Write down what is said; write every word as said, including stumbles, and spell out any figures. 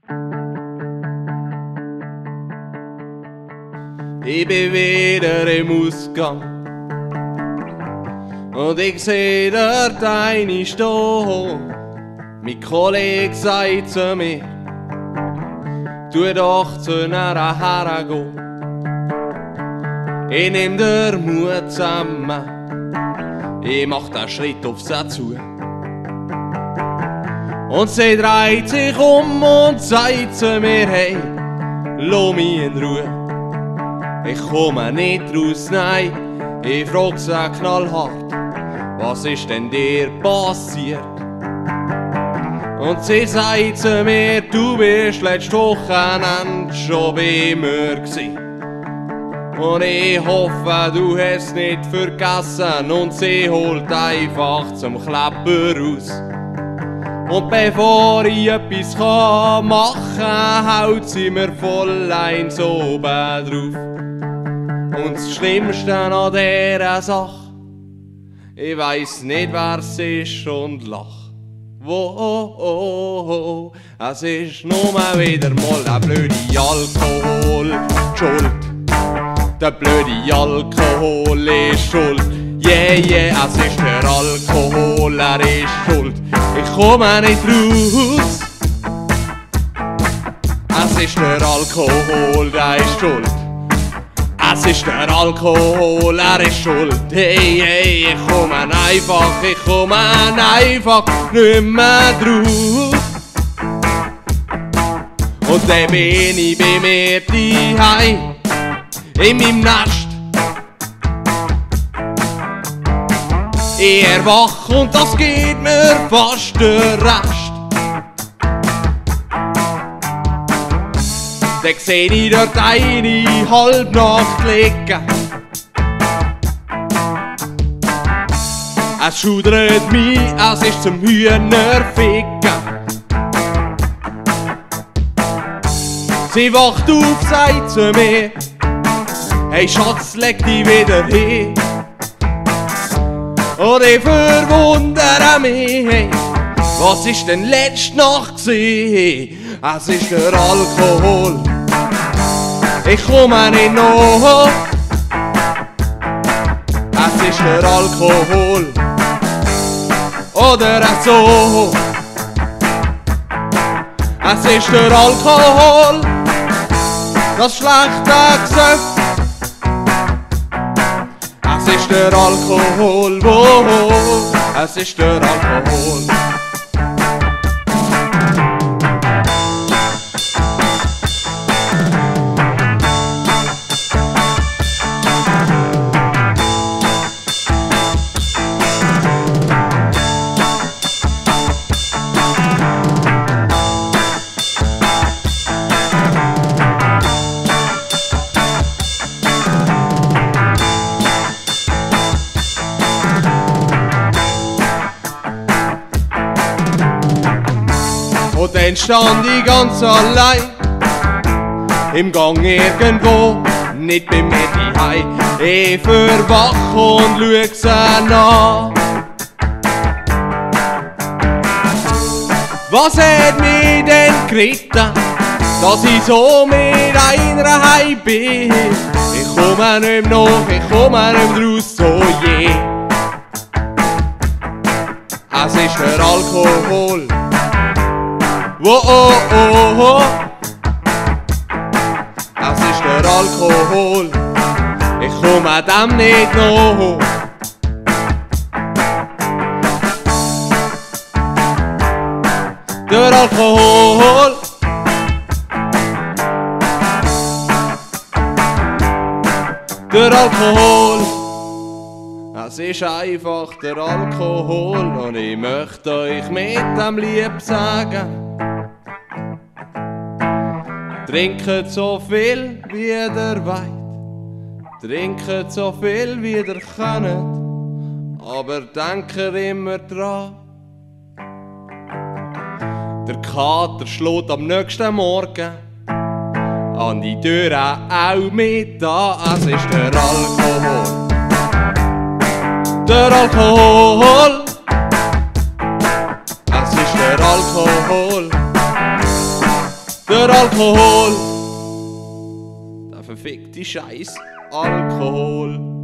Ich bin wieder im Ausgang und ich seh dort eine stehen. Mein Kollege sagt zu mir, tu doch zu einer hergehen. Ich nehm den Mut zusammen, ich mach den Schritt auf sie zu. Und sie dreht sich um und sagt zu mir, hey, lass mich in Ruhe. Ich komme nicht raus, nein, ich frag sie knallhart, was ist denn dir passiert? Und sie sagt zu mir, du bist letzte Wochenende schon bei mir gsi. Und ich hoffe, du hast nicht vergessen. Und sie holt einfach zum Klepper raus. Und bevor ich etwas machen kann, haut sie mir voll eins oben drauf. Und das Schlimmste an dieser Sache, ich weiss nicht, wer es ist und lach. Wo, oh, oh, oh. Es ist nur wieder mal der blöde Alkohol schuld. Der blöde Alkohol ist schuld. Yeah, yeah, es ist der Alkohol, er ist schuld. Ich komme nicht raus. Es ist der Alkohol, der ist schuld. Es ist der Alkohol, er ist schuld. Hey, hey, ich komme einfach, ich komme einfach nicht mehr drauf. Und dann bin ich bei mir daheim, in meinem Nest. Ich erwach und das geht mir fast der Rest. Dann seh ich dort eine Halbnacht liegen. Es schudert mich, es ist zum Hühnerficken. Sie wacht auf, sagt zu mir, hey Schatz, leg dich wieder hin. Und ich verwundere mich, hey, was ist denn letzte Nacht gewesen? Es ist der Alkohol, ich komme nicht noch. Es ist der Alkohol, oder so. Es ist der Alkohol, das schlechte Gesöff. Es ist der Alkohol, wo, es ist der Alkohol. Und dann stand ich ganz allein im Gang irgendwo, nicht bei mir daheim. Ich verwach und schau sie an. Was hat mich denn geritten, dass ich so mit einer heim bin? Ich komme nicht mehr nach, ich komme nicht mehr raus, so je. Es ist der Alkohol. Wo, oh, oh, oh. Es ist der Alkohol, ich komme dem nicht noch. Der Alkohol, der Alkohol, es ist einfach der Alkohol und ich möchte euch mit dem Lieb sagen. Trinket so viel, wie ihr wollt, trinket so viel, wie ihr könnt, aber denkt immer dran. Der Kater schlägt am nächsten Morgen an die Tür auch mit an. Es ist der Alkohol, der Alkohol, es ist der Alkohol. Der Alkohol, der verfickte Scheiß Alkohol.